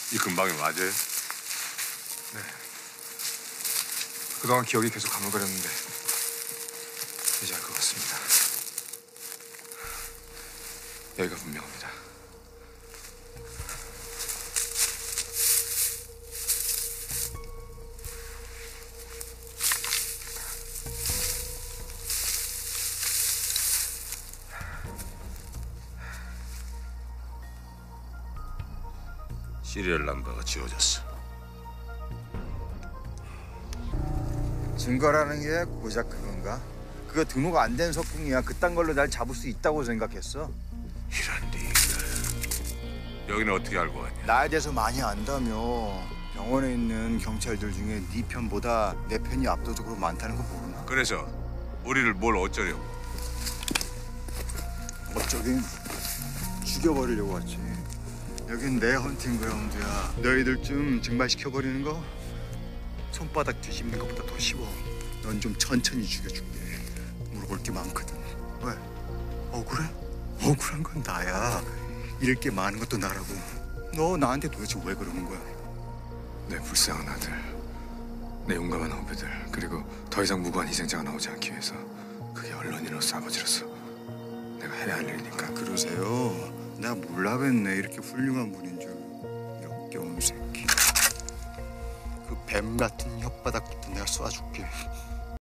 이 근방에 맞아요? 네. 그동안 기억이 계속 가물거렸는데 이제 알 것 같습니다. 여기가 분명합니다. 시리얼 넘버가 지워졌어. 증거라는 게 고작 그건가? 그거 등록 안 된 석궁이야. 그딴 걸로 날 잡을 수 있다고 생각했어? 이런 리가. 여기는 어떻게 알고 왔냐? 나에 대해서 많이 안다며. 병원에 있는 경찰들 중에 네 편보다 내 편이 압도적으로 많다는 거 모르나? 그래서 우리를 뭘 어쩌려고? 어쩌긴 죽여버리려고 왔지. 여긴 내 헌팅 그라운드야. 너희들쯤 증발시켜버리는 거 손바닥 뒤집는 것보다 더 쉬워. 넌 좀 천천히 죽여줄게. 물어볼 게 많거든. 왜? 억울해? 억울한 건 나야. 잃을 게 많은 것도 나라고. 너 나한테 도대체 왜 그러는 거야? 내 불쌍한 아들, 내 용감한 후배들, 그리고 더 이상 무고한 희생자가 나오지 않기 위해서 그게 언론인으로서 아버지로서 내가 해야 할 일이니까. 그러세요? 나 몰라뵀네. 이렇게 훌륭한 분인 줄. 역겨운 새끼. 그 뱀 같은 혓바닥부터 내가 쏴줄게.